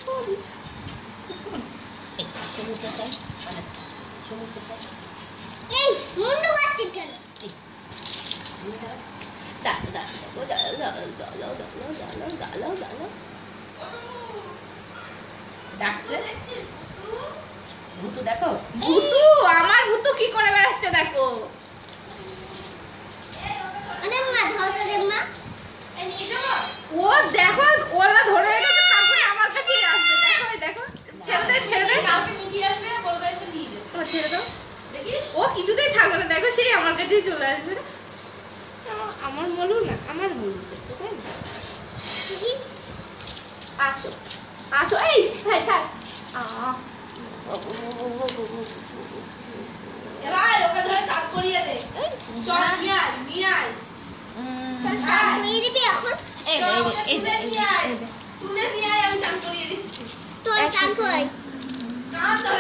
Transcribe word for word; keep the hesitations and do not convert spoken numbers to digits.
এই মুন্ডু বাচ্চিস কেন? ভূতু দেখো, ভূতু আমার ভূতু কি করে বেড়াচ্ছে দেখো। ও দেখো ওরা ধরে রেখেছে, তারপরে আমার কাছেই আসবে। দেখো দেখো, ছেড়ে দে ছেড়ে দে, কাছে মিঠি আসবে, বলবে এসে নিয়ে যাবে। ও ছেড়ে দাও, দেখিস ও কিছুতেই থাকবে না। দেখো সেই আমার কাছেই চলে আসবে। আমার বলু না, আমার বলু দেখো, তাই না? আসো আসো, এই ভাই ছাড়। এবার ওকে ধরে চাপ করিয়ে দে। চল নিয়ে আয়, নিয়ে আয়। তুলে নিয়ে আয়, আমি চাপ করিয়ে দিচ্ছি। তোর চান কই? কান ধরে